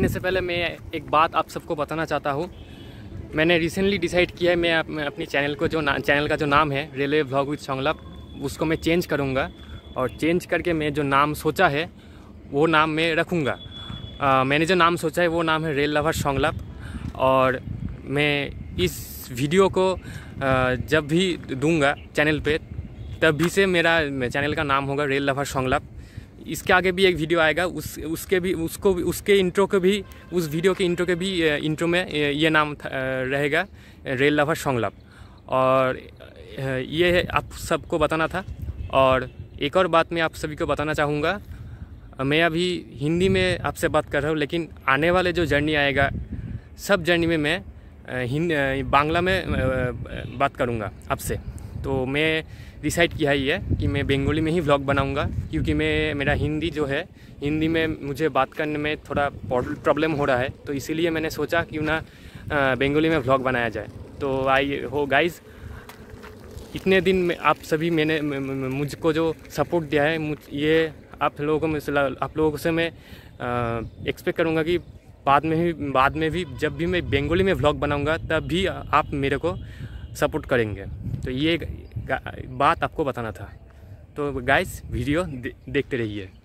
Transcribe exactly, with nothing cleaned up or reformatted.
करने से पहले मैं एक बात आप सबको बताना चाहता हूँ। मैंने रिसेंटली डिसाइड किया है, मैं, मैं अपनी चैनल को जो ना चैनल का जो नाम है रेलवे व्लॉग विद संगलाप, उसको मैं चेंज करूँगा और चेंज करके मैं जो नाम सोचा है वो नाम मैं रखूँगा। मैंने जो नाम सोचा है वो नाम है रेल लवर संगलाप। और मैं इस वीडियो को आ, जब भी दूंगा चैनल पे तभी से मेरा चैनल का नाम होगा रेल लवर संगलाप। इसके आगे भी एक वीडियो आएगा, उस उसके भी उसको उसके इंट्रो के भी उस वीडियो के इंट्रो के भी इंट्रो में ये नाम रहेगा रेल लवर संगलाप। और ये आप सबको बताना था। और एक और बात मैं आप सभी को बताना चाहूँगा, मैं अभी हिंदी में आपसे बात कर रहा हूँ, लेकिन आने वाले जो जर्नी आएगा सब जर्नी में मैं हिंदी बांग्ला में बात करूँगा आपसे। तो मैं डिसाइड किया है ये कि मैं बंगाली में ही व्लॉग बनाऊंगा, क्योंकि मैं मेरा हिंदी जो है हिंदी में मुझे बात करने में थोड़ा प्रॉब्लम हो रहा है। तो इसीलिए मैंने सोचा क्यों ना बंगाली में व्लॉग बनाया जाए। तो आई हो गाइज़, इतने दिन में आप सभी मैंने मुझको जो सपोर्ट दिया है, मुझ ये आप लोगों को मैं आप लोगों से मैं एक्सपेक्ट करूँगा कि बाद में भी बाद में भी जब भी मैं बंगाली में व्लॉग बनाऊँगा तब भी आप मेरे को सपोर्ट करेंगे। तो ये बात आपको बताना था। तो गाइस वीडियो दे, देखते रहिए।